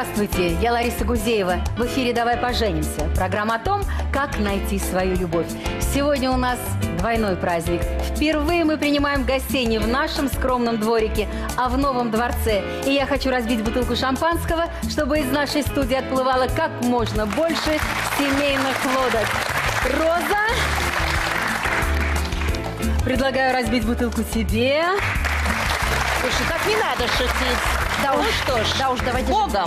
Здравствуйте, я Лариса Гузеева. В эфире «Давай поженимся». Программа о том, как найти свою любовь. Сегодня у нас двойной праздник. Впервые мы принимаем гостей не в нашем скромном дворике, а в новом дворце. И я хочу разбить бутылку шампанского, чтобы из нашей студии отплывало как можно больше семейных лодок. Роза, предлагаю разбить бутылку тебе. Слушай, так не надо шутить. Да уж, что ж, да уж, давайте Богом.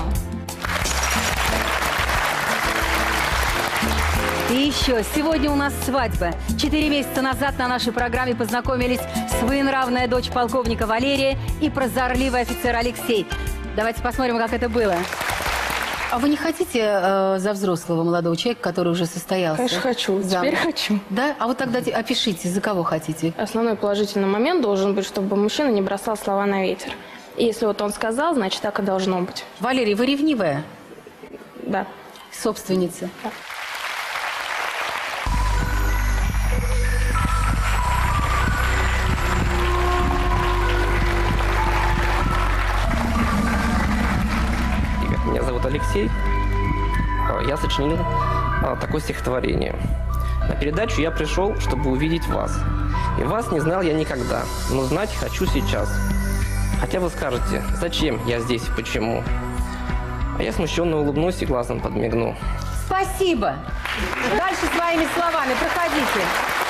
И еще, сегодня у нас свадьба. 4 месяца назад на нашей программе познакомились своенравная дочь полковника Валерия и прозорливый офицер Алексей. Давайте посмотрим, как это было. А вы не хотите за взрослого молодого человека, который уже состоялся? Конечно, хочу. Теперь хочу. Да? А вот тогда опишите, за кого хотите. Основной положительный момент должен быть, чтобы мужчина не бросал слова на ветер. И если вот он сказал, значит, так и должно быть. Валерий, вы ревнивая? Да. Собственница? Да. Меня зовут Алексей. Я сочинил такое стихотворение. На передачу я пришел, чтобы увидеть вас. И вас не знал я никогда, но знать хочу сейчас. Хотя вы скажете, зачем я здесь и почему? А я смущенно улыбнусь и глазом подмигну. Спасибо. Дальше своими словами. Проходите.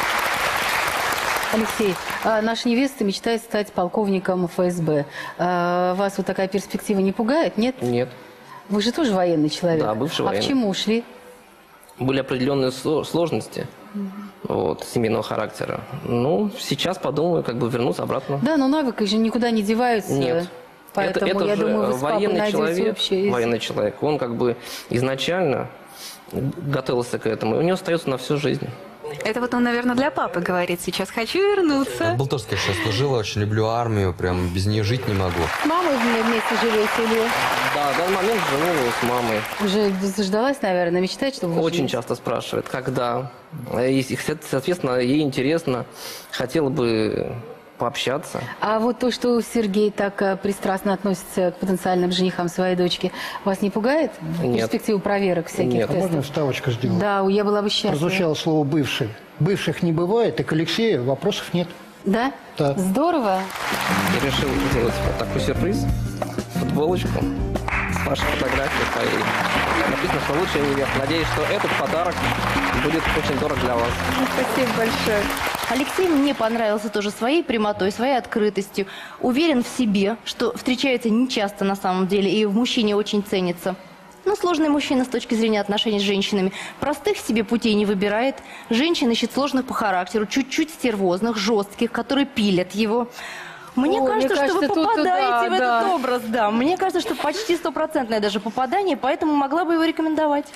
Алексей, наша невеста мечтает стать полковником ФСБ. Вас вот такая перспектива не пугает, нет? Нет. Вы же тоже военный человек. Да, бывший военный. А к чему ушли? Были определенные сложности семейного характера. Ну, сейчас подумаю, как бы вернуться обратно. Да, но навыки же никуда не деваются. Нет. Поэтому, это я же думаю, вы с папой найдете общее язык. Военный человек. Он как бы изначально готовился к этому. И у него остается на всю жизнь. Это вот он, наверное, для папы говорит сейчас. Хочу вернуться. В Болтовске сейчас служила, очень люблю армию, прям без нее жить не могу. С мамой вместе живете или? Да, в данный момент живу с мамой. Уже заждалась, наверное, мечтает, чтобы вы Очень жили? часто спрашивает, когда. И, соответственно, ей интересно, хотела бы пообщаться. А вот то, что Сергей так пристрастно относится к потенциальным женихам своей дочки, вас не пугает? Нет. Перспективу проверок всяких Нет. тестов? Можно вставочку сделать? Да, я была бы счастлива. Прозвучало слово «бывший». Бывших не бывает, и к Алексею вопросов нет. Да? Да. Здорово. Я решил сделать вот такой сюрприз. Футболочку с вашей фотографией своей. Написано, что лучшая невеста. Надеюсь, что этот подарок будет очень дорог для вас. Спасибо большое. Алексей мне понравился тоже своей прямотой, своей открытостью. Уверен в себе, что встречается нечасто на самом деле, и в мужчине очень ценится. Но сложный мужчина с точки зрения отношений с женщинами. Простых себе путей не выбирает. Женщин ищет сложных по характеру, чуть-чуть стервозных, жестких, которые пилят его. Мне кажется, что вы попадаете в этот образ, да. Мне кажется, что почти стопроцентное даже попадание, поэтому могла бы его рекомендовать.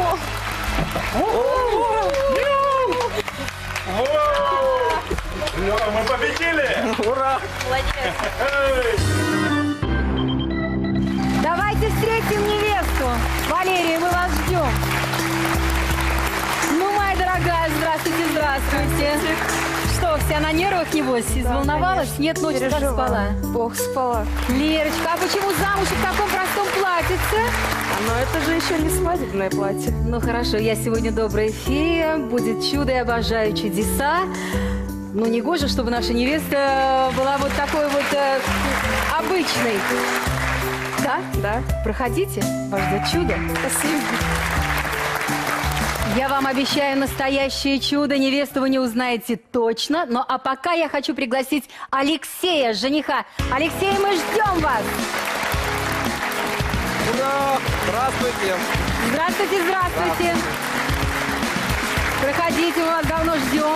Мы победили! Ура! Давайте встретим невесту. Валерия, мы вас ждем. Ну, моя дорогая, здравствуйте, здравствуйте. Что, вся на нервах, небось, изволновалась? Нет, ночью как спала? Бог спала. Лерочка, а почему замуж в таком простом платьице? Но это же еще не свадебное платье. Ну, хорошо, я сегодня добрая фея, будет чудо, я обожаю чудеса. Ну, не гоже, чтобы наша невеста была вот такой вот обычной. Да? Да. Проходите, вас ждет чудо. Спасибо. Я вам обещаю настоящее чудо. Невесту вы не узнаете точно. Ну, а пока я хочу пригласить Алексея, жениха. Алексей, мы ждем вас. Ура! Здравствуйте! Здравствуйте, здравствуйте. Проходите, мы вас давно ждем.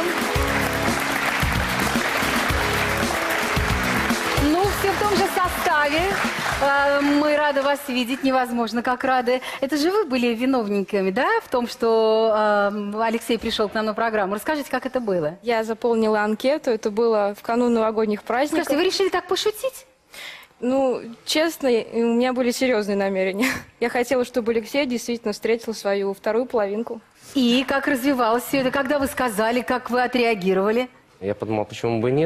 Ну, все в том же составе. Мы рады вас видеть, невозможно, как рады. Это же вы были виновниками, да, в том, что Алексей пришел к нам на программу. Расскажите, как это было? Я заполнила анкету, это было в канун новогодних праздников. Скажите, вы решили так пошутить? Ну, честно, у меня были серьезные намерения. Я хотела, чтобы Алексей действительно встретил свою вторую половинку. И как развивалось все это? Когда вы сказали, как вы отреагировали? Я подумал, почему бы и нет.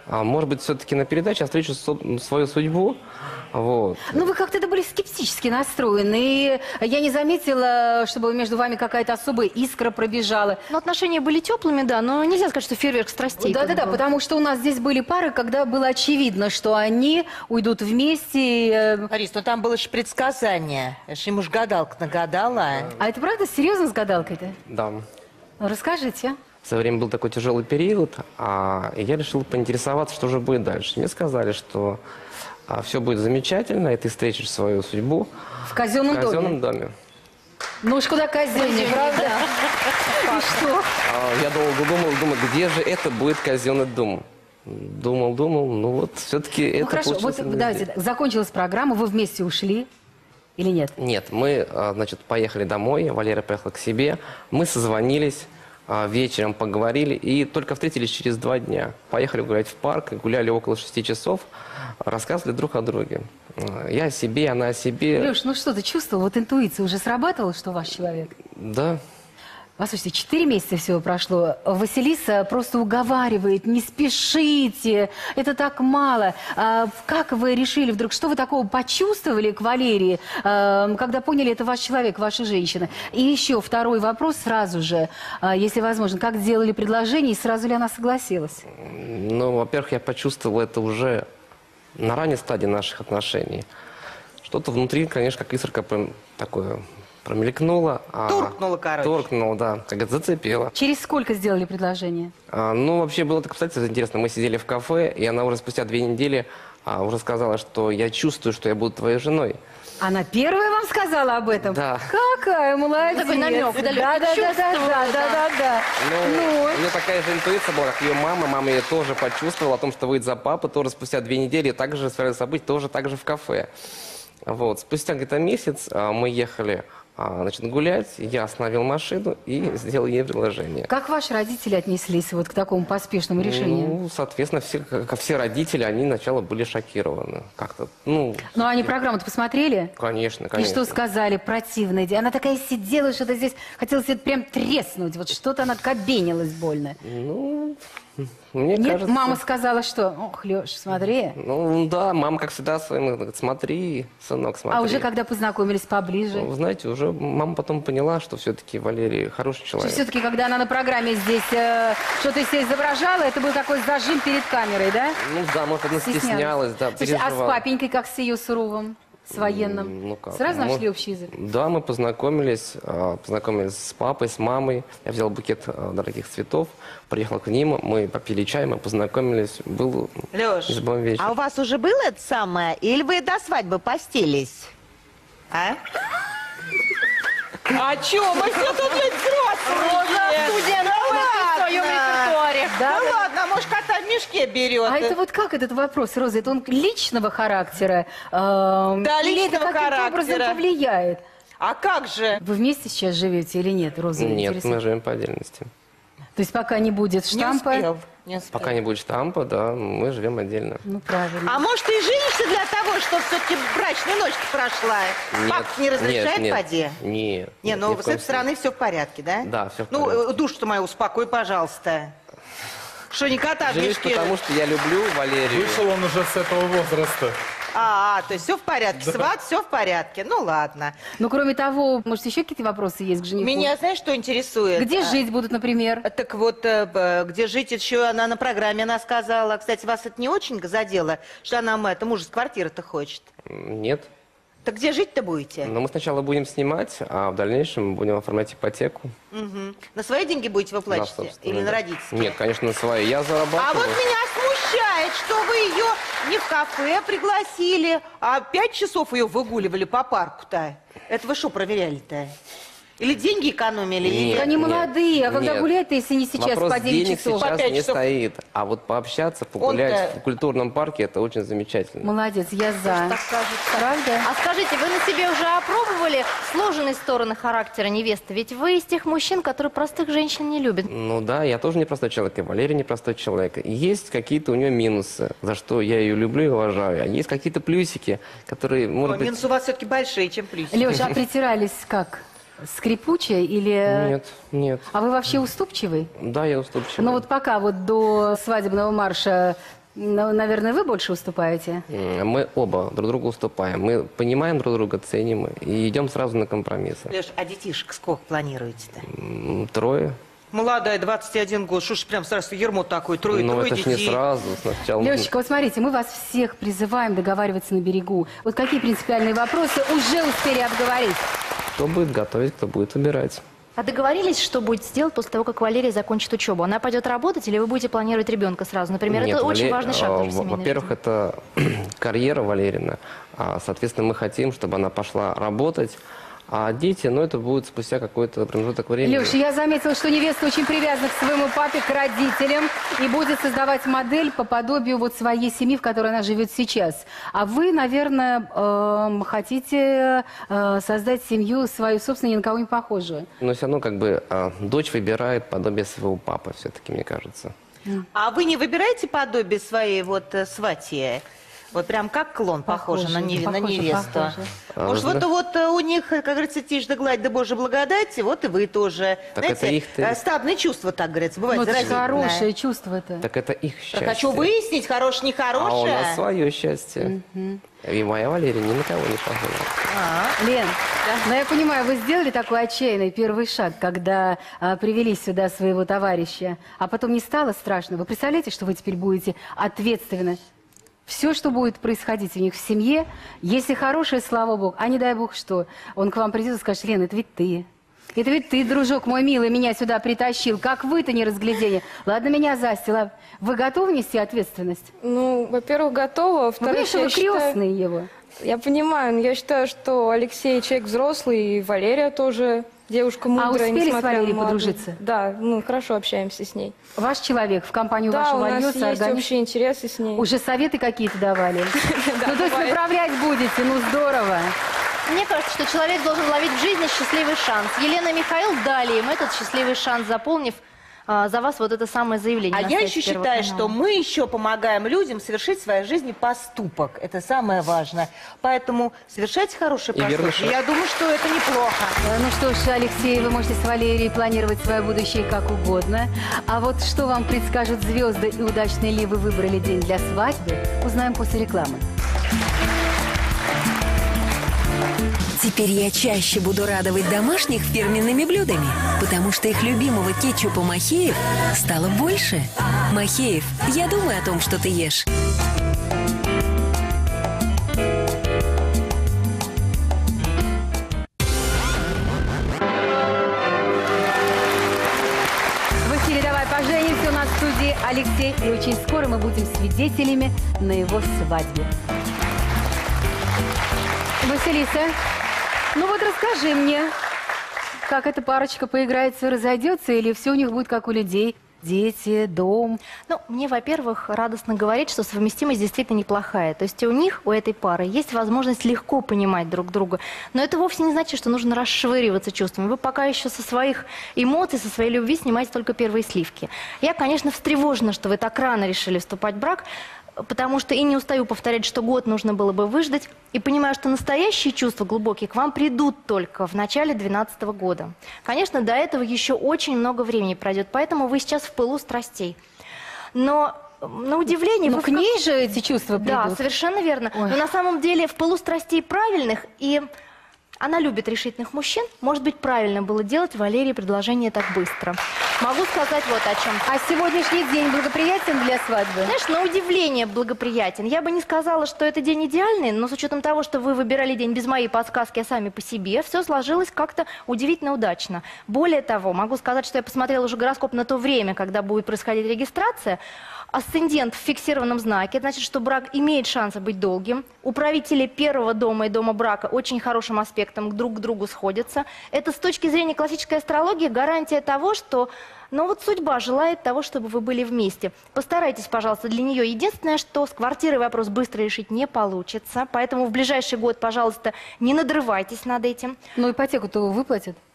может быть, все-таки на передаче я встречу свою судьбу. Вот. Ну, вы как-то были скептически настроены, и я не заметила, чтобы между вами какая-то особая искра пробежала. Но отношения были теплыми, да, но нельзя сказать, что фейерверк страстей. Да-да-да, потому что у нас здесь были пары, когда было очевидно, что они уйдут вместе. Борис, ну там было же предсказание. Это ж ему ж гадалка нагадала. А это правда серьезно с гадалкой-то? Да. Ну, расскажите. В свое время был такой тяжелый период, и я решил поинтересоваться, что же будет дальше. Мне сказали, что все будет замечательно, и ты встретишь свою судьбу В казенном доме. Ну уж куда казеннее, правда? И что? Я долго думал, где же это будет казенный дом. Думал, ну вот все-таки это Хорошо, вот получилось. давайте, закончилась программа, вы вместе ушли или нет? Нет, мы, значит, поехали домой, Валера поехал к себе, мы созвонились, вечером поговорили и только встретились через 2 дня. Поехали гулять в парк, гуляли около 6 часов, рассказывали друг о друге. Я о себе, она о себе. Леш, ну что ты чувствовал? Вот интуиция уже срабатывала, что ваш человек? Да. Послушайте, 4 месяца всего прошло. Василиса просто уговаривает, не спешите, это так мало. Как вы решили вдруг, что вы такого почувствовали к Валерии, когда поняли, это ваш человек, ваша женщина? И еще второй вопрос сразу же, если возможно. Как сделали предложение и сразу ли она согласилась? Ну, во-первых, я почувствовал это уже на ранней стадии наших отношений. Что-то внутри, конечно, как искорка такое промелькнула. Торкнула, короче. Торкнула, да, как это зацепила. Через сколько сделали предложение? Ну, вообще было так, кстати, интересно. Мы сидели в кафе, и она уже спустя 2 недели уже сказала, что я чувствую, что я буду твоей женой. Она первая вам сказала об этом? Да. Какая молодец. Такой намек, Да. Ну, у нее такая же интуиция была, как ее мама. Мама ее тоже почувствовала о том, что выйдет за папу, тоже спустя 2 недели, также сфера событий, тоже так же в кафе. Вот. Спустя где-то месяц мы ехали, значит, гулять, я остановил машину и сделал ей предложение. Как ваши родители отнеслись вот к такому поспешному решению? Ну, соответственно, как все родители, они сначала были шокированы. Как-то, Ну, они программу-то посмотрели? Конечно. И что сказали? Противная идея. Она такая сидела, что-то здесь хотелось это прям треснуть. Вот что-то она кабенилась больно. Ну, мне Нет, кажется... мама сказала, что, ох, Леш, смотри. Ну, да, мама, как всегда, своим говорит, смотри, сынок, смотри. А уже когда познакомились поближе? Вы знаете, уже мама потом поняла, что все-таки Валерий хороший человек. Все-таки, когда она на программе здесь что-то из себя изображала, это был такой зажим перед камерой, да? Ну да, может, она стеснялась, да, Слушай, а с переживала. папенькой, как с ее суровым, с военным? Ну как? Сразу нашли общий язык? Да, мы познакомились с папой, с мамой. Я взял букет дорогих цветов, приехал к ним, мы попили чай, мы познакомились. Был Леш, незабываемый вечер. а у вас уже было это самое? Или вы до свадьбы постились? А? А чё? Мы все тут ведь взрослые. Студия в своем репертуаре. Да ладно, может, кота в мешке берет. А это вот как этот вопрос, Роза? Это он личного характера? Да, или это личного каким-то образом характера. повлияет? А как же? Вы вместе сейчас живете или нет, Роза? Нет, интересует? мы живем по отдельности. То есть пока не будет штампа? Не успел. Пока не будет штампа, да, мы живем отдельно. Ну, правильно. А может, ты женишься для того, чтобы все-таки брачная ночь прошла? Папа не разрешает, нет, поди? Нет. Не, ну ни в с коем этой стороны все в порядке, да? Да, всё в Ну, порядке. душу-то мою успокой, пожалуйста. Что, не кота в случае. Женюсь, мешке? потому что я люблю Валерию. Вышел он уже с этого возраста. То есть все в порядке, сват, все в порядке. Ну, ладно. Ну, кроме того, может, еще какие-то вопросы есть к жениху? Меня, знаешь, что интересует? Где жить будут, например? Так вот, где жить, еще она на программе, она сказала. Кстати, вас это не очень задело, что она, мужа с квартиры-то хочет? Нет. Так где жить-то будете? Но мы сначала будем снимать, а в дальнейшем будем оформлять ипотеку. Угу. На свои деньги будете вы платите? собственные, Или на да. родительские? Нет, конечно, на свои. Я зарабатываю. А вот меня смущает, что вы ее не в кафе пригласили, а 5 часов ее выгуливали по парку-то. Это вы что проверяли-то? Или деньги экономили? или Нет, Они молодые, а когда нет. гулять-то, если не сейчас, Вопрос по 9 денег часов? сейчас По 5 не часов. стоит. А вот пообщаться, погулять Он-то- в культурном парке, это очень замечательно. Молодец, я за. Так кажется. Правда? А скажите, вы на себе уже опробовали сложные стороны характера невесты? Ведь вы из тех мужчин, которые простых женщин не любят. Ну да, я тоже непростой человек, и Валерий непростой человек. И есть какие-то у нее минусы, за что я ее люблю и уважаю. А есть какие-то плюсики, которые, может быть... Минусы у вас все-таки большие, чем плюсы. Леша, а притирались как? Скрипучая или... Нет, нет. А вы вообще уступчивый? Да, я уступчивый. Ну вот пока вот до свадебного марша Ну, наверное, вы больше уступаете. Мы оба друг другу уступаем. Мы понимаем друг друга, ценим и идем сразу на компромиссы. Леш, а детишек сколько планируете-то? 3. Молодая, 21 год. Что ж прям сразу ермо такое, трое Ну, это ж детей. не сразу. Сначала Лешечка, вот смотрите, мы вас всех призываем договариваться на берегу. Вот какие принципиальные вопросы уже успели обговорить? Кто будет готовить, кто будет убирать. А договорились, что будете делать после того, как Валерия закончит учебу? Она пойдет работать или вы будете планировать ребенка сразу? Например, Нет, это очень важный шаг тоже в семейной Во-первых, жизни. это карьера Валерина. Соответственно, мы хотим, чтобы она пошла работать. А дети, ну, это будет спустя какой-то промежуток времени. Леша, я заметила, что невеста очень привязана к своему папе, к родителям, и будет создавать модель по подобию вот своей семьи, в которой она живет сейчас. А вы, наверное, хотите создать семью свою собственную, ни на кого не похожую. Но все равно, как бы, дочь выбирает подобие своего папы, все-таки, мне кажется. А вы не выбираете подобие своей вот свати? Вот прям как клон, похоже на невесту. Может, вот у них, как говорится, тишь да гладь, да Божья благодать, вот и вы тоже. Так знаете, это стадные чувства, так говорится, бывает Ну, это же заразительное. хорошее чувство-то. Так это их счастье. Так хочу выяснить, хорошее, нехорошее. А у нас свое счастье. И моя Валерия ни на кого не похожа. Лен, ну я понимаю, вы сделали такой отчаянный первый шаг, когда привели сюда своего товарища, а потом не стало страшно. Вы представляете, что вы теперь будете ответственны? Все, что будет происходить у них в семье, если хорошее, слава богу, а не дай бог что, он к вам придет и скажет: Лен, это ведь ты. Это ведь ты, дружок мой милый, меня сюда притащил. Как вы-то не разглядели? Ладно, меня застила. Вы готовы нести ответственность? Ну, во-первых, готова. Ну, Во-вторых, конечно, вы крестный его. Я понимаю, но я считаю, что Алексей человек взрослый, и Валерия тоже девушка мудрая. успели с несмотря на Валерией молодость. подружиться? Да, мы хорошо общаемся с ней. Ваш человек в компанию Да, вашего у нас вольется, есть общие интересы с ней. Уже советы какие-то давали? Да, Ну, то есть бывает. направлять будете, ну здорово. Мне кажется, что человек должен ловить в жизни счастливый шанс. Елена и Михаил дали им этот счастливый шанс, заполнив за вас вот это самое заявление. А на я сайте еще Первого считаю, канала. что мы еще помогаем людям совершить в своей жизни поступок. Это самое важное. Поэтому совершайте хорошие И верный поступки. шаг. Я думаю, что это неплохо. Ну что ж, Алексей, вы можете с Валерией планировать свое будущее как угодно. А вот что вам предскажут звезды и удачный ли вы выбрали день для свадьбы, узнаем после рекламы. Теперь я чаще буду радовать домашних фирменными блюдами, потому что их любимого кетчупа Махеев стало больше. Махеев, я думаю о том, что ты ешь. В эфире «Давай поженимся», у нас в студии Алексей, и очень скоро мы будем свидетелями на его свадьбе. Василиса, ну вот расскажи мне, как эта парочка поиграется и разойдется, или все у них будет как у людей? Дети, дом. Ну, мне, во-первых, радостно говорить, что совместимость действительно неплохая. То есть у них, у этой пары, есть возможность легко понимать друг друга. Но это вовсе не значит, что нужно расшвыриваться чувствами. Вы пока еще со своих эмоций, со своей любви снимаете только первые сливки. Я, конечно, встревожена, что вы так рано решили вступать в брак, потому что и не устаю повторять, что год нужно было бы выждать, и понимаю, что настоящие чувства глубокие к вам придут только в начале 2012 года. Конечно, до этого еще очень много времени пройдет, поэтому вы сейчас в пылу страстей. Но на удивление... Но вы к ней же эти чувства придут. Да, совершенно верно. Ой. Но на самом деле в пылу страстей правильных, и она любит решительных мужчин, может быть, правильно было делать Валерии предложение так быстро. Могу сказать вот о чем. А сегодняшний день благоприятен для свадьбы? Знаешь, на удивление благоприятен. Я бы не сказала, что это день идеальный, но с учетом того, что вы выбирали день без моей подсказки, а сами по себе, все сложилось как-то удивительно удачно. Более того, могу сказать, что я посмотрела уже гороскоп на то время, когда будет происходить регистрация. Асцендент в фиксированном знаке, это значит, что брак имеет шанс быть долгим. Управители первого дома и дома брака очень хорошим аспектом друг к другу сходятся. Это с точки зрения классической астрологии гарантия того, что вот судьба желает того, чтобы вы были вместе. Постарайтесь, пожалуйста, для нее. Единственное, что с квартирой вопрос быстро решить не получится, поэтому в ближайший год, пожалуйста, не надрывайтесь над этим. Ну, ипотеку-то выплатят.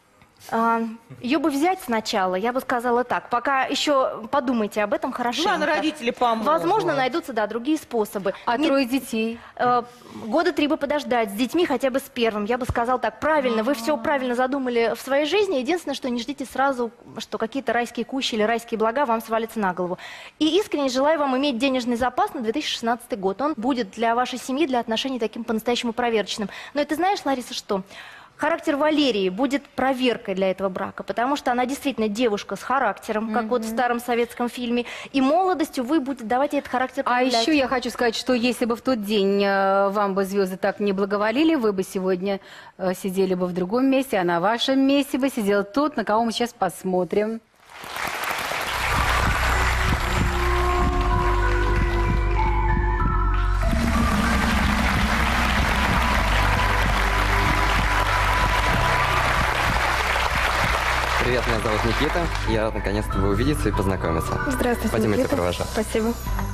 Ее бы взять сначала, я бы сказала так. Пока еще подумайте об этом хорошенько. Ладно, родители помогут. Возможно, найдутся, да, другие способы. А трое детей? Года 3 бы подождать, с детьми хотя бы с первым. Я бы сказала так, правильно, вы все правильно задумали в своей жизни. Единственное, что не ждите сразу, что какие-то райские кущи или райские блага вам свалятся на голову. И искренне желаю вам иметь денежный запас на 2016 год. Он будет для вашей семьи, для отношений таким по-настоящему проверочным. Но это знаешь, Лариса, что? Характер Валерии будет проверкой для этого брака, потому что она действительно девушка с характером, как вот в старом советском фильме, и молодостью вы будете давать ей этот характер проявлять. А еще я хочу сказать, что если бы в тот день вам бы звезды так не благоволили, вы бы сегодня сидели бы в другом месте, а на вашем месте бы сидел тот, на кого мы сейчас посмотрим. Привет, меня зовут Никита. Я рад наконец-то вы увидеться и познакомиться. Здравствуйте, Пойдем, я тебя Никита. провожу. Спасибо.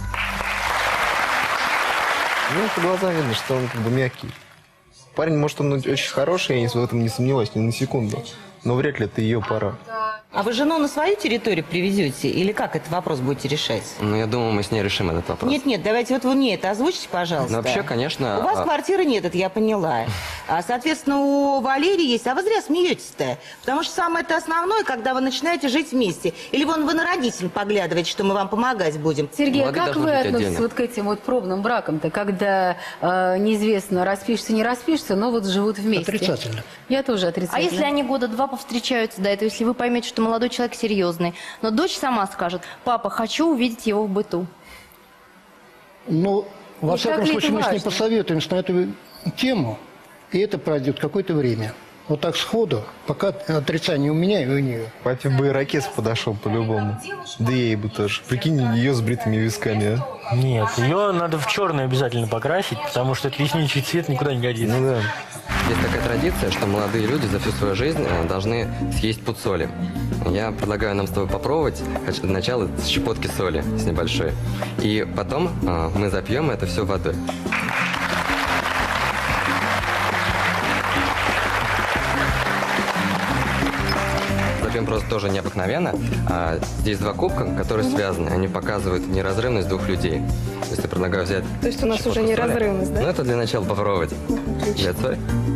Ну, по глазам видно, что он как бы мягкий. Парень, может, он очень хороший, я в этом не сомневаюсь ни на секунду. Но вряд ли это ее пора. А вы жену на свою территорию привезете? Или как этот вопрос будете решать? Ну, я думаю, мы с ней решим этот вопрос. Нет, давайте вот вы мне это озвучите, пожалуйста. Ну, вообще, конечно... У вас квартиры нет, это я поняла. Соответственно, у Валерии есть. А вы зря смеетесь-то. Потому что самое-то основное, когда вы начинаете жить вместе. Или вон вы на родителей поглядываете, что мы вам помогать будем. Сергей, Молодые как должны вы быть относитесь отдельно. вот к этим вот пробным бракам-то, когда неизвестно, распишется, не распишется, но вот живут вместе? Отрицательно. Я тоже А отрицательно. если они года 2 повстречаются до этого, если вы поймете, что молодой человек серьезный, но дочь сама скажет: папа, хочу увидеть его в быту. Ну, во И всяком так ли случае, это мы с ней важно? посоветуемся на эту тему, и это пройдет какое-то время. Вот так сходу, пока отрицание у меня и у нее. Папе бы ирокез подошел по-любому. Да ей бы тоже. Прикинь, ее с бритыми висками, а? Нет, ее надо в черный обязательно покрасить, потому что этот лесничий цвет никуда не годится. Ну да. Есть такая традиция, что молодые люди за всю свою жизнь должны съесть пуд соли. Я предлагаю нам с тобой попробовать для начала с щепотки соли, с небольшой. И потом мы запьем это все водой. Запьем просто тоже необыкновенно. Здесь 2 кубка, которые связаны. Они показывают неразрывность 2 людей. То есть я предлагаю взять... То есть у нас щепотку уже соли. неразрывность, да? Ну, это для начала попробовать. Взять соль.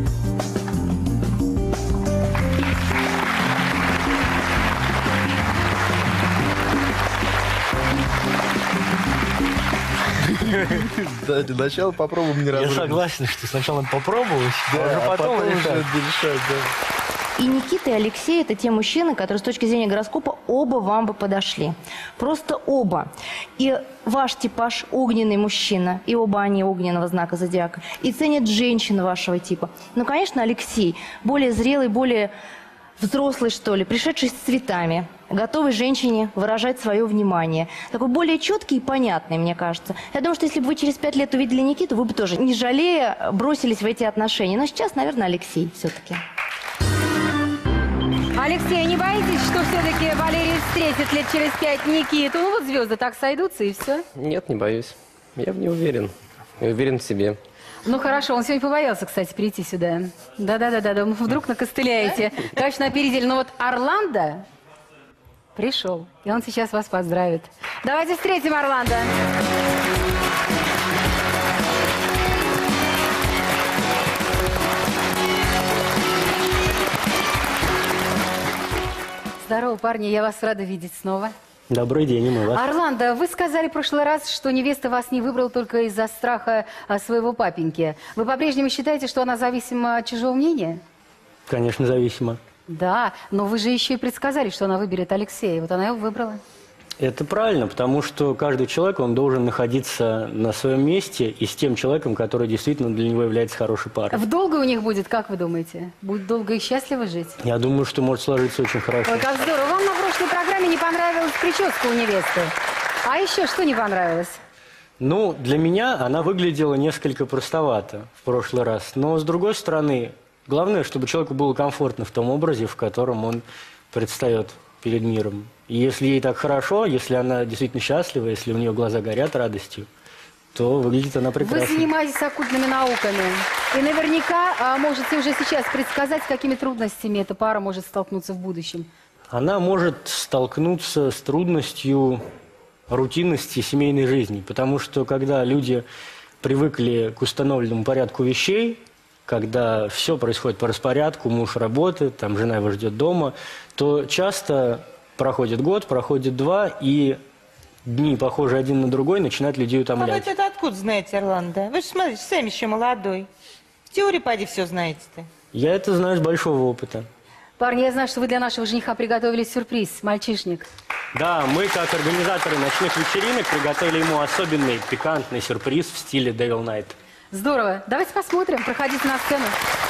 Да, для начала попробуем не Я разрывать. согласен, что сначала надо попробовать, Да, а уже потом уже решать. решать, да. И Никита, и Алексей – это те мужчины, которые с точки зрения гороскопа оба вам бы подошли. Просто оба. И ваш типаж – огненный мужчина, и оба они огненного знака зодиака. И ценят женщин вашего типа. Ну, конечно, Алексей более зрелый, более взрослый, что ли, пришедший с цветами, готовый женщине выражать свое внимание. Такой более четкий и понятный, мне кажется. Я думаю, что если бы вы через 5 лет увидели Никиту, вы бы тоже, не жалея, бросились в эти отношения. Но сейчас, наверное, Алексей все-таки. Алексей, не боитесь, что все-таки Валерий встретит лет через 5 Никиту? Ну вот звезды так сойдутся и все. Нет, не боюсь. Я в не уверен. Я уверен в себе. Ну хорошо, он сегодня побоялся, кстати, прийти сюда. Да-да-да, вдруг накостыляете. Конечно, опередили. Но вот Орландо пришел, и он сейчас вас поздравит. Давайте встретим Орландо. Здорово, парни, я вас рада видеть снова. Добрый день, и мы вас. Орландо, вы сказали в прошлый раз, что невеста вас не выбрала только из-за страха своего папеньки. Вы по-прежнему считаете, что она зависима от чужого мнения? Конечно, зависимо. Да, но вы же еще и предсказали, что она выберет Алексея. Вот она его выбрала. Это правильно, потому что каждый человек, он должен находиться на своем месте и с тем человеком, который действительно для него является хорошей парой. В долго у них будет, как вы думаете? Будет долго и счастливо жить? Я думаю, что может сложиться очень хорошо. Ой, как здорово. Вам на прошлой программе не понравилась прическа у невесты. А еще что не понравилось? Ну, для меня она выглядела несколько простовато в прошлый раз. Но, с другой стороны, главное, чтобы человеку было комфортно в том образе, в котором он предстает перед миром. И если ей так хорошо, если она действительно счастлива, если у нее глаза горят радостью, то выглядит она прекрасно. Вы занимаетесь оккультными науками. И наверняка можете уже сейчас предсказать, с какими трудностями эта пара может столкнуться в будущем. Она может столкнуться с трудностью рутинности семейной жизни, потому что когда люди привыкли к установленному порядку вещей, когда все происходит по распорядку, муж работает, там жена его ждет дома, то часто проходит год, проходит два, и дни, похожие один на другой, начинают людей утомлять. А вы это откуда знаете, Орландо? Вы же, смотрите, сами еще молодой. В теории, поди, все знаете-то. Я это знаю с большого опыта. Парни, я знаю, что вы для нашего жениха приготовили сюрприз, мальчишник. Да, мы, как организаторы ночных вечеринок, приготовили ему особенный пикантный сюрприз в стиле Devil Night. Здорово. Давайте посмотрим. Проходите на сцену.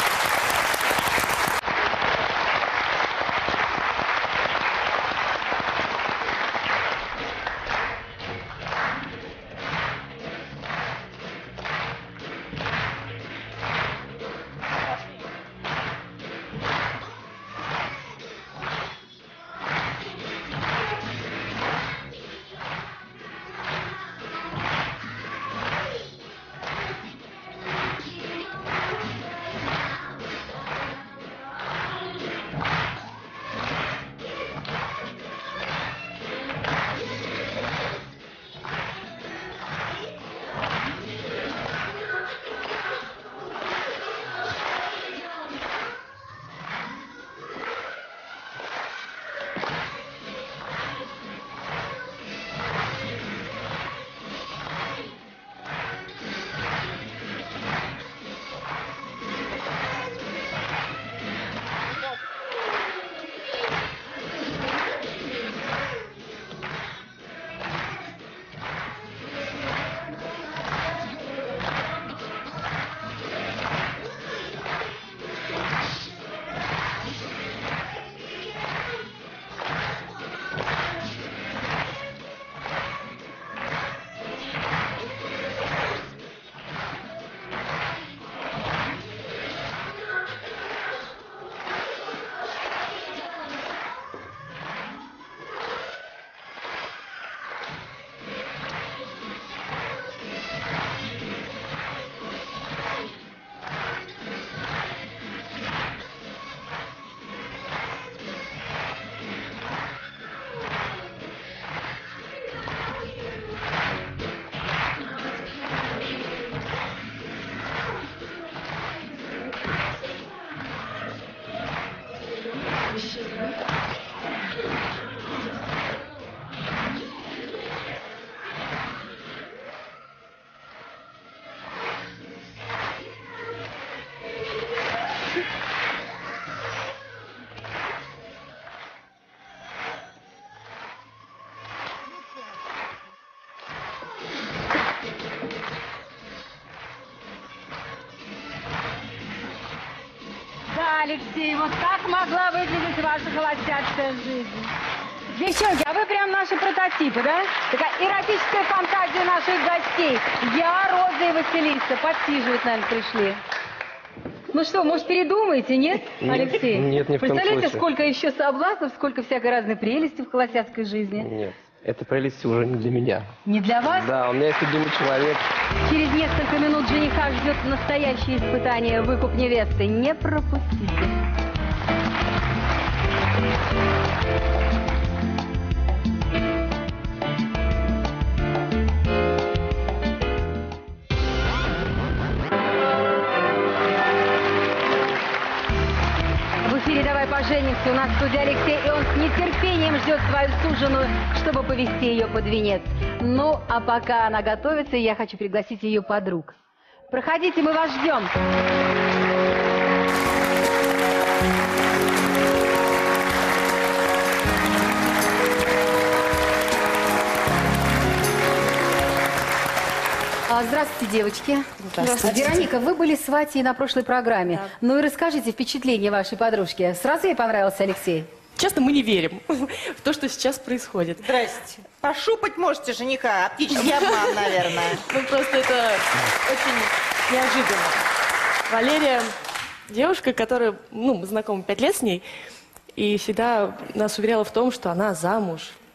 Алексей, вот как могла выглядеть ваша холостяцкая жизнь? Девчонки, а вы прям наши прототипы, да? Такая эротическая фантазия наших гостей. Я, Роза и Василиса. Подсиживать, наверное, пришли. Ну что, может, передумаете, нет, Алексей? Нет, не в том Представляете, случае. сколько еще соблазнов, сколько всякой разной прелести в холостяцкой жизни? Нет, эта прелесть уже не для меня. Не для вас? Да, у меня есть любимый человек. Через несколько минут жениха ждет настоящее испытание, выкуп невесты. Не пропустите. В эфире «Давай поженимся». У нас в студии Алексей, и он с нетерпением ждет свою суженую, чтобы повести ее под венец. Ну, а пока она готовится, я хочу пригласить ее подруг. Проходите, мы вас ждем. Здравствуйте, девочки. Здравствуйте. Вероника, вы были сватьей на прошлой программе. Да. Ну и расскажите впечатление вашей подружки. Сразу ей понравился Алексей? Честно, мы не верим в то, что сейчас происходит. Здрасте. Пошупать можете жениха, оптический обман, наверное. Ну, просто это очень неожиданно. Валерия девушка, которая, ну, мы знакомы 5 лет с ней, и всегда нас уверяла в том, что она замуж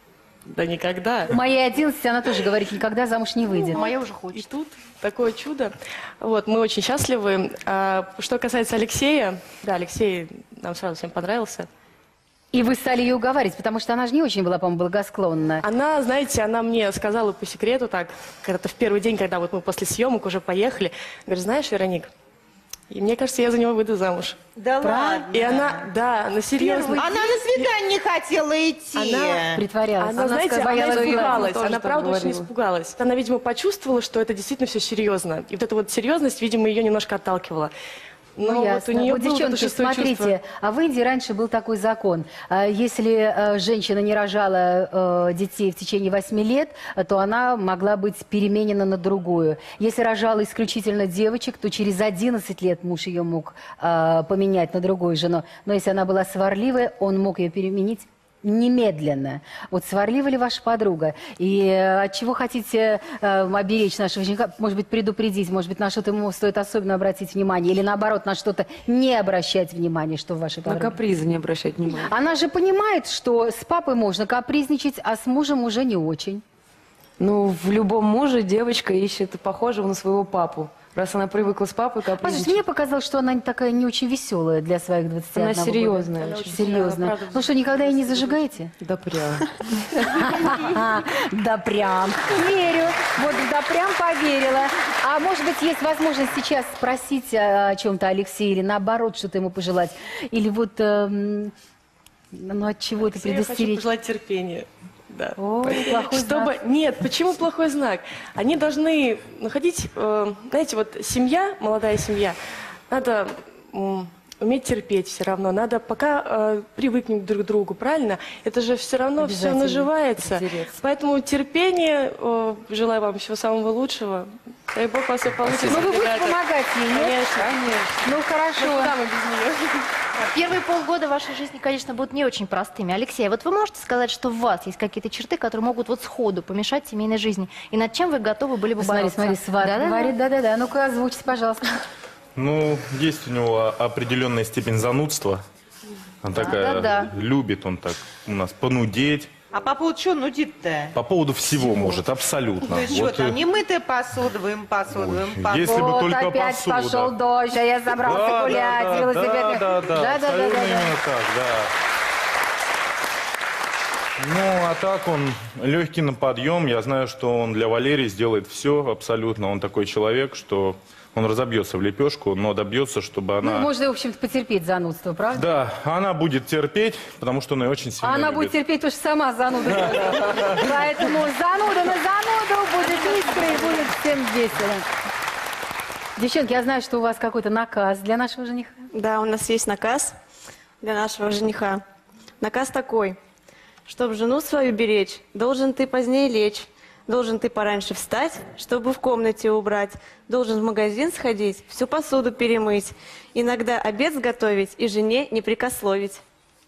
да никогда. Моей 11 она тоже говорит, никогда замуж не выйдет. Моя уже хочет. И тут такое чудо. Вот, мы очень счастливы. А что касается Алексея, да, Алексей нам сразу всем понравился. И вы стали ее уговаривать, потому что она же не очень была, по-моему, благосклонна. Она, знаете, она мне сказала по секрету так, когда-то в первый день, когда вот мы после съемок уже поехали, говорит, знаешь, Вероник, и мне кажется, я за него выйду замуж. Да ладно? И она, да, на серьезно. Она на свидание не хотела идти. Она притворялась. Она, знаете, сказала, она я испугалась. тоже Она, так правда, очень говорила. испугалась. Она, видимо, почувствовала, что это действительно все серьезно. И вот эта вот серьезность, видимо, ее немножко отталкивала. Но Ну, вот ясно. у нее Вот, было это девчонки, шестое смотрите, чувство. а в Индии раньше был такой закон. Если женщина не рожала детей в течение 8 лет, то она могла быть переменена на другую. Если рожала исключительно девочек, то через 11 лет муж ее мог поменять на другую жену. Но если она была сварливая, он мог ее переменить немедленно. Вот сварлива ли ваша подруга? И от чего хотите оберечь нашего жениха? Может быть, предупредить? Может быть, на что-то ему стоит особенно обратить внимание? Или наоборот, на что-то не обращать внимания, что в вашей подруге? На капризы не обращать внимания. Она же понимает, что с папой можно капризничать, а с мужем уже не очень. Ну, в любом муже девочка ищет похожего на своего папу. Раз она привыкла с папой Послушайте, капризничать. мне показалось, что она такая не очень веселая для своих 21 Она года. серьезная. Она очень Серьезная. правда, Ну что, никогда и не зажигаете? Да прям. Да прям. Верю. Вот да прям поверила. А может быть, есть возможность сейчас спросить о чем-то Алексея или наоборот что-то ему пожелать? Или вот, ну от чего-то Я хочу предостеречь? пожелать терпения. Да. Ой, плохой Чтобы... знак. Нет, почему плохой знак? Они должны находить, знаете, вот семья, молодая семья, надо уметь терпеть все равно. Надо пока привыкнуть друг к другу, правильно? Это же все равно все Обязательно. наживается. Интересно. Поэтому терпение, желаю вам всего самого лучшего. Дай Бог у вас все получится. Ну вы будете ребята. помогать ей, нет? Конечно. Ну хорошо. Ну куда мы без нее? Первые полгода вашей жизни, конечно, будут не очень простыми. Алексей, вот вы можете сказать, что в вас есть какие-то черты, которые могут вот сходу помешать семейной жизни? И над чем вы готовы были бы Смотри, бороться? смотри, сват Да-да-да. говорит, да-да-да. Ну-ка, озвучьте, пожалуйста. Ну, есть у него определенная степень занудства. Он такая, да. любит он так у нас понудеть. А по поводу чего нудит-то? По поводу всего может, абсолютно. То есть что там, немытая посуда, вымыть посуду, вымыть посуду. Если бы Вот только опять посуда. пошел дождь, а я собрался гулять, велосипедный. Да, абсолютно именно так, да. Ну, а так он легкий на подъем. Я знаю, что он для Валерии сделает все абсолютно. Он такой человек, что он разобьется в лепешку, но добьется, чтобы она... Ну, можно, в общем-то, потерпеть занудство, правда? Да, она будет терпеть, потому что она ее очень сильно А она любит. будет терпеть, потому что сама зануда. Поэтому зануда на зануду будет искра и будет всем весело. Девчонки, я знаю, что у вас какой-то наказ для нашего жениха. Да, у нас есть наказ для нашего жениха. Наказ такой. Чтобы жену свою беречь, должен ты позднее лечь. Должен ты пораньше встать, чтобы в комнате убрать. Должен в магазин сходить, всю посуду перемыть. Иногда обед сготовить и жене не прекословить.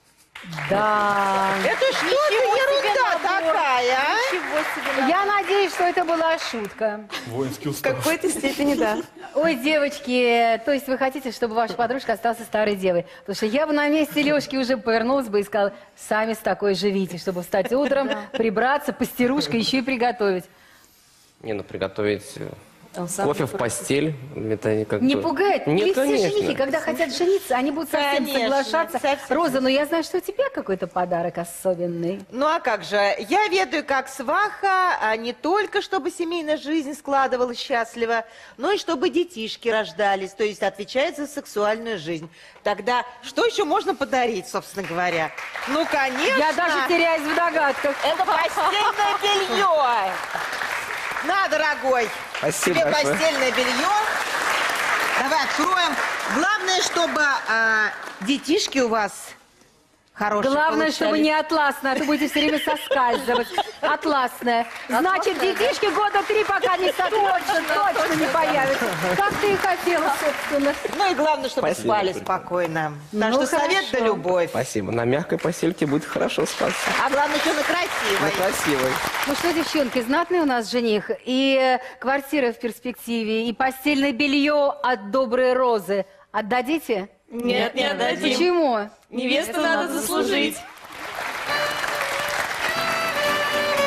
Да. Это что-то ерунда такая, а? Я надеюсь, что это была шутка. Воинский В устав. какой-то степени да. Ой, девочки, то есть вы хотите, чтобы ваша подружка осталась старой девой? Потому что я бы на месте Лешки уже повернулась бы и сказала, сами с такой живите, чтобы встать утром, прибраться, постирушка, еще и приготовить. Не, ну приготовить кофе в постель, это как Не бы... пугает? Нет, Или все конечно. женихи, когда хотят жениться, они будут совсем Конечно, соглашаться. совсем. Роза, ну я знаю, что у тебя какой-то подарок особенный. Ну а как же, я ведаю как сваха, а не только чтобы семейная жизнь складывалась счастливо, но и чтобы детишки рождались, то есть отвечает за сексуальную жизнь. Тогда что еще можно подарить, собственно говоря? Ну, конечно. Я даже теряюсь в догадках. Это постельное белье. На, дорогой. Спасибо Тебе большое. постельное белье. Давай откроем. Главное, чтобы детишки у вас хорошие Главное, чтобы получались. не атласное, а то будете все время соскальзывать. Атласное. Значит, детишки года 3, пока не точно не появятся. Как ты и хотела, собственно. Ну и главное, чтобы Спасибо. спали спокойно. Так Ну, что совет да хорошо. любовь. Спасибо. На мягкой постельке будет хорошо спаться. А главное, что на красивой. Красивой. Ну что, девчонки, знатный у нас жених. И квартира в перспективе, и постельное белье от доброй Розы. Отдадите? Нет, не отдадим. Почему? Невесту надо заслужить.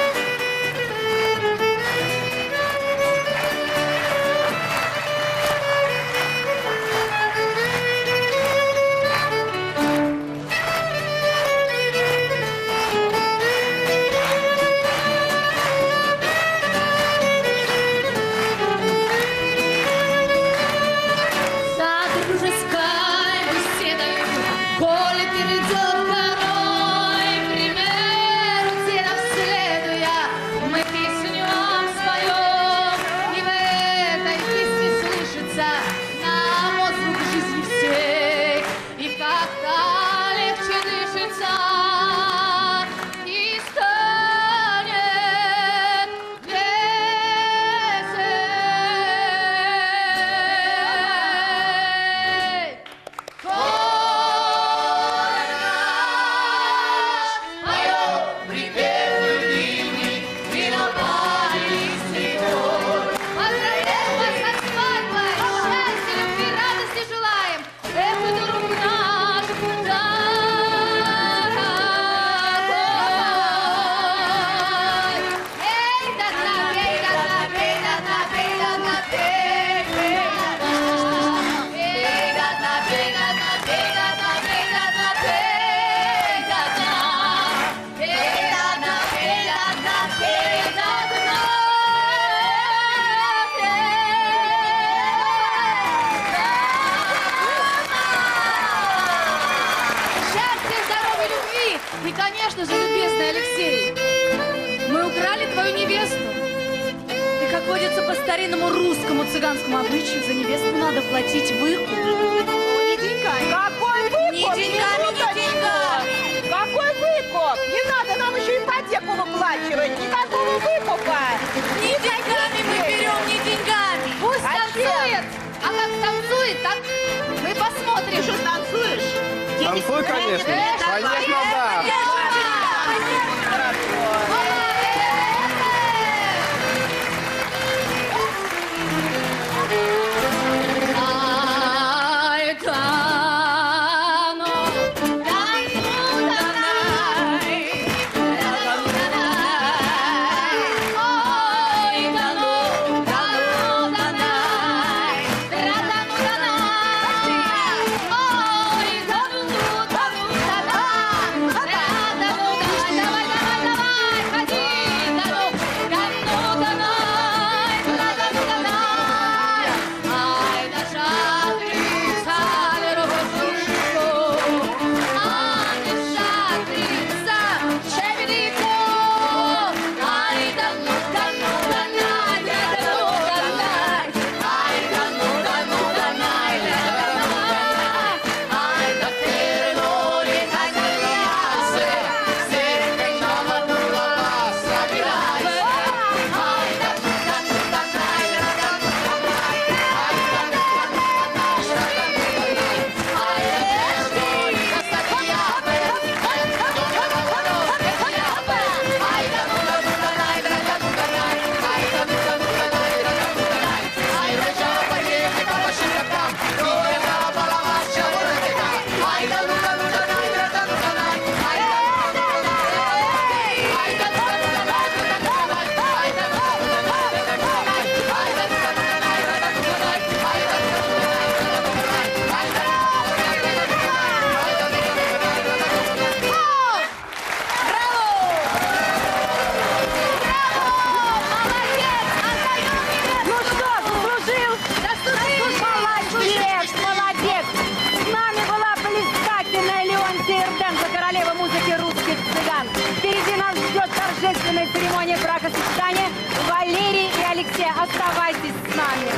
Конечно же, любезный Алексей, мы украли твою невесту. И, как водится по старинному русскому цыганскому обычаю, за невесту надо платить выкуп. Не деньгами. Какой выкуп? Не деньгами, не деньгами. Какой выкуп? Не надо нам еще ипотеку выплачивать. Никакого выкупа. Не деньгами мы берем, не деньгами. Пусть танцует. А как танцует, так мы посмотрим. Ты что, танцуешь? Танцуй, конечно. Конечно, да. торжественная церемония бракосочетания Валерий и Алексей. Оставайтесь с нами.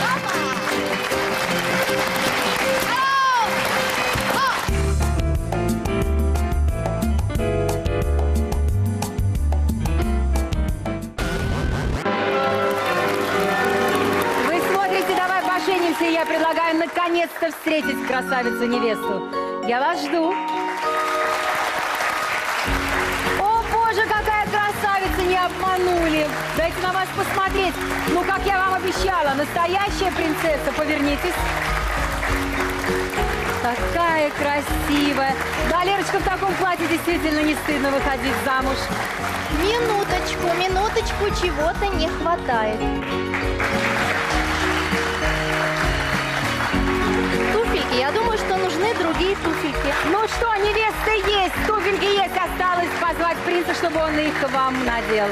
Вы смотрите «Давай поженимся», и я предлагаю наконец-то встретить красавицу-невесту. Я вас жду. О, боже, какая красавица, не обманули. Дайте на вас посмотреть. Ну, как я вам обещала, настоящая принцесса. Повернитесь. Такая красивая. Да, Лерочка, в таком платье действительно не стыдно выходить замуж. Минуточку, минуточку, чего-то не хватает. Туфельки, я думаю, что нужны другие туфельки. Ну что, невеста есть, туфельки есть. Осталось позвать принца, чтобы он их вам надел.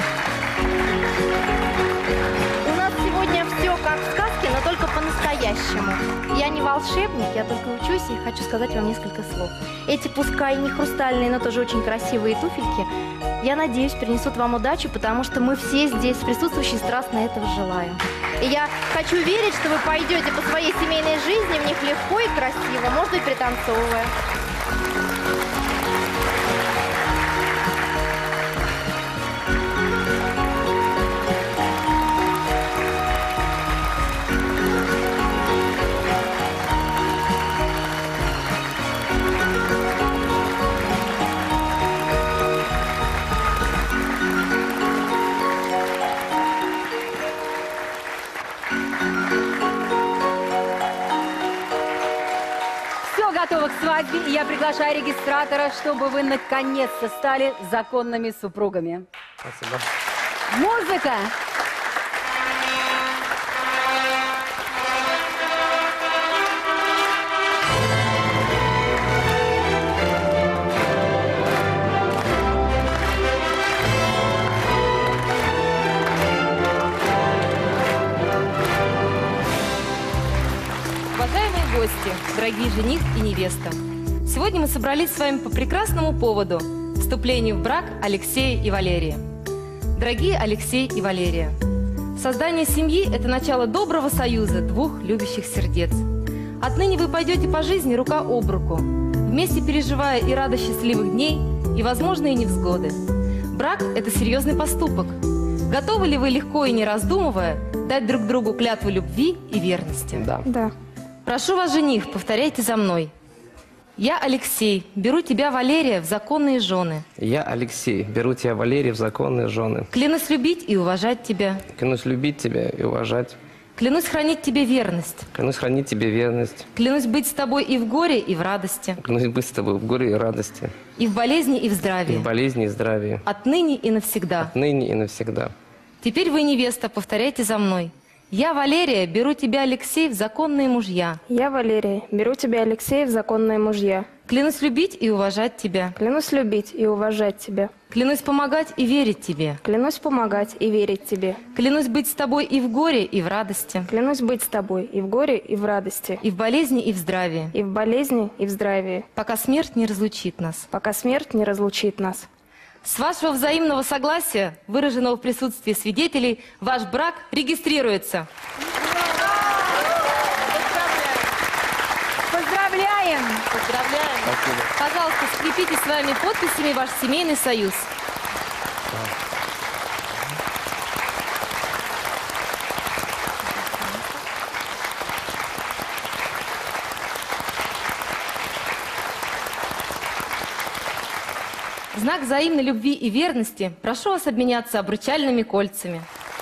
У нас сегодня все как в сказке, но только по-настоящему. Я не волшебник, я только учусь и хочу сказать вам несколько слов. Эти, пускай не хрустальные, но тоже очень красивые туфельки, я надеюсь, принесут вам удачу, потому что мы все здесь присутствующие страстно этого желаем. И я хочу верить, что вы пойдете по своей семейной жизни в них легко и красиво, может быть, пританцовывая. Готовы к свадьбе, и я приглашаю регистратора, чтобы вы наконец-то стали законными супругами. Спасибо. Музыка! Уважаемые гости, дорогие жених и невеста, сегодня мы собрались с вами по прекрасному поводу вступлению в брак Алексея и Валерии. Дорогие Алексей и Валерия, создание семьи – это начало доброго союза двух любящих сердец. Отныне вы пойдете по жизни рука об руку, вместе переживая и радость счастливых дней, и возможные невзгоды. Брак – это серьезный поступок. Готовы ли вы, легко и не раздумывая, дать друг другу клятву любви и верности? Да. Да. Прошу вас, жених, повторяйте за мной. Я, Алексей, беру тебя, Валерия, в законные жены. Я, Алексей, беру тебя, Валерия, в законные жены. Клянусь любить и уважать тебя. Клянусь любить тебя и уважать. Клянусь хранить тебе верность. Клянусь хранить тебе верность. Клянусь быть с тобой и в горе, и в радости. Клянусь быть с тобой в горе и радости. И в болезни, и в здравии. И в болезни и здравии. Отныне и навсегда. Отныне и навсегда. Теперь вы, невеста, повторяйте за мной. Я, Валерия, беру тебя, Алексей, в законные мужья. Я, Валерия, беру тебя, Алексей, в законные мужья. Клянусь любить и уважать тебя. Клянусь любить и уважать тебя. Клянусь помогать и верить тебе. Клянусь помогать и верить тебе. Клянусь быть с тобой и в горе, и в радости. Клянусь быть с тобой и в горе, и в радости. И в болезни, и в здравии. И в болезни, и в здравии. Пока смерть не разлучит нас. Пока смерть не разлучит нас. С вашего взаимного согласия, выраженного в присутствии свидетелей, ваш брак регистрируется. Поздравляем! Поздравляем! Спасибо. Пожалуйста, скрепите своими подписями ваш семейный союз. В знак взаимной любви и верности прошу вас обменяться обручальными кольцами.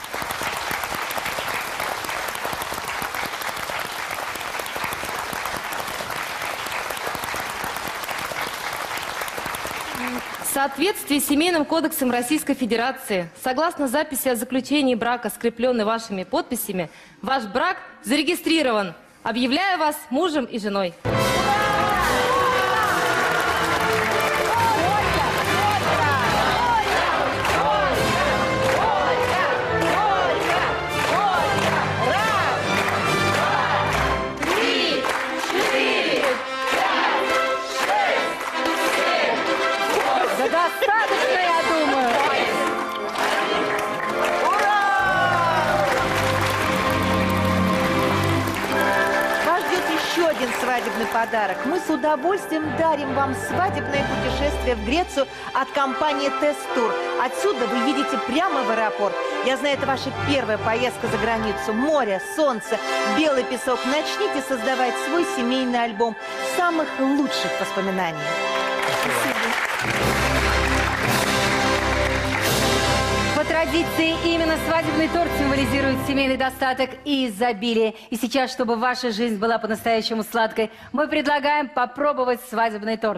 В соответствии с Семейным кодексом Российской Федерации, согласно записи о заключении брака, скрепленной вашими подписями, ваш брак зарегистрирован. Объявляю вас мужем и женой. Достаточно, я думаю. Вас ждет еще один свадебный подарок. Мы с удовольствием дарим вам свадебное путешествие в Грецию от компании Тест-Тур. Отсюда вы едете прямо в аэропорт. Я знаю, это ваша первая поездка за границу. Море, солнце, белый песок. Начните создавать свой семейный альбом самых лучших воспоминаний. По традиции, именно свадебный торт символизирует семейный достаток и изобилие. И сейчас, чтобы ваша жизнь была по-настоящему сладкой, мы предлагаем попробовать свадебный торт.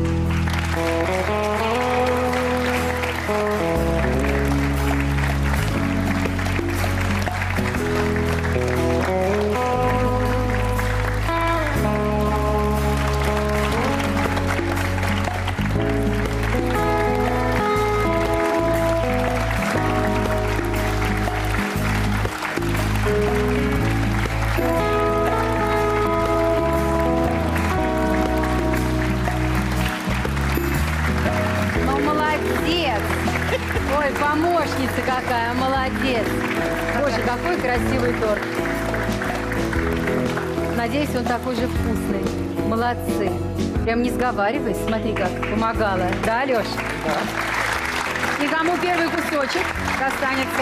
Ой, помощница какая, молодец. Боже, какой красивый торт. Надеюсь, он такой же вкусный. Молодцы. Прям не сговариваясь, смотри, как помогала. Да, Алёш? Да. И кому первый кусочек достанется?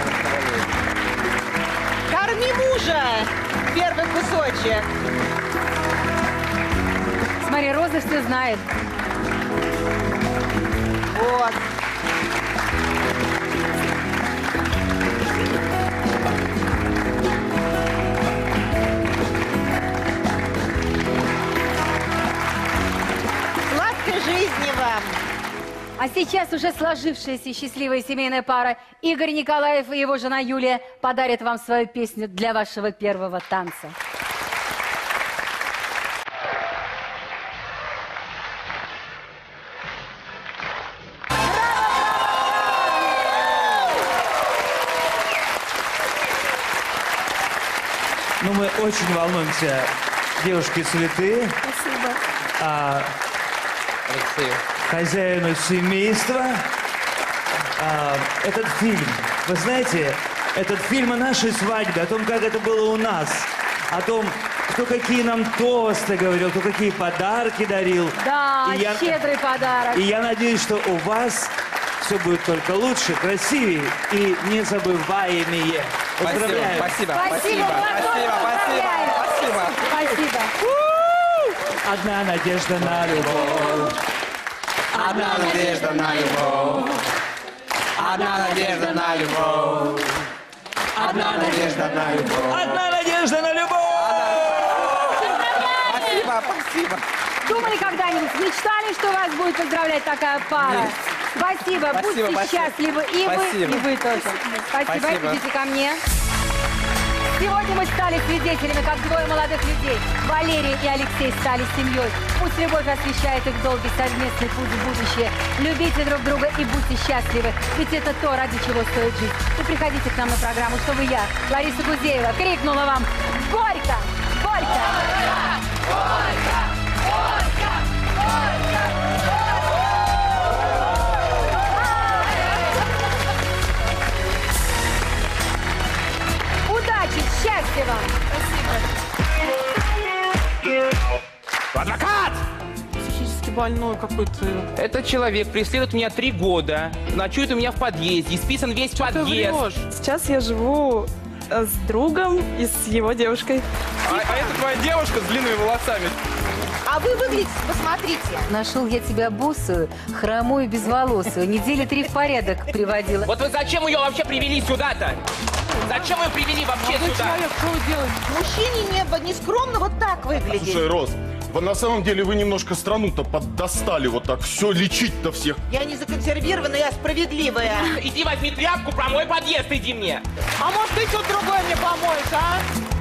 Корми мужа! Первый кусочек. Смотри, Роза все знает. Вот. Сладкой жизни вам! А сейчас уже сложившаяся счастливая семейная пара Игорь Николаев и его жена Юлия подарят вам свою песню для вашего первого танца. Ну, мы очень волнуемся, девушки святые. Спасибо. Алексей. хозяину семейства. Этот фильм, вы знаете, этот фильм о нашей свадьбе, о том, как это было у нас, о том, кто какие нам тосты говорил, кто какие подарки дарил. Да, щедрый подарок. И я надеюсь, что у вас все будет только лучше, красивее и незабываемее. Поздравляю. Спасибо. Спасибо. Одна надежда на любовь. Одна надежда на любовь. Одна надежда на любовь. Одна надежда на любовь. Одна надежда на любовь. Спасибо. Думали когда-нибудь, мечтали, что вас будет поздравлять такая пара? Спасибо. Будьте счастливы. И вы тоже. Спасибо. Идите ко мне. Сегодня мы стали свидетелями, как двое молодых людей, Валерий и Алексей, стали семьей. Пусть любовь освещает их долгий совместный путь в будущее. Любите друг друга и будьте счастливы. Ведь это то, ради чего стоит жить. И приходите к нам на программу, чтобы я, Лариса Гузеева, крикнула вам «Горько! Горько!» Удачи, счастья вам! Адвокат! Психически больной какой-то. Этот человек преследует меня 3 года, ночует у меня в подъезде, списан весь подъезд. Сейчас я живу с другом и с его девушкой. А это твоя девушка с длинными волосами. А вы выглядите, посмотрите. Нашел я тебя босую, хромую, безволосую. Недели 3 в порядок приводила. Вот вы зачем ее вообще привели сюда-то? Зачем ее привели вообще сюда? Человек, что вы делаете? Мужчине не скромно вот так выглядеть. Слушай, Рос, на самом деле вы немножко страну-то поддостали вот так. Все лечить-то всех. Я не законсервированная, я справедливая. Иди возьми тряпку, промой подъезд, иди мне. А может ты что-то другое мне помоешь, а?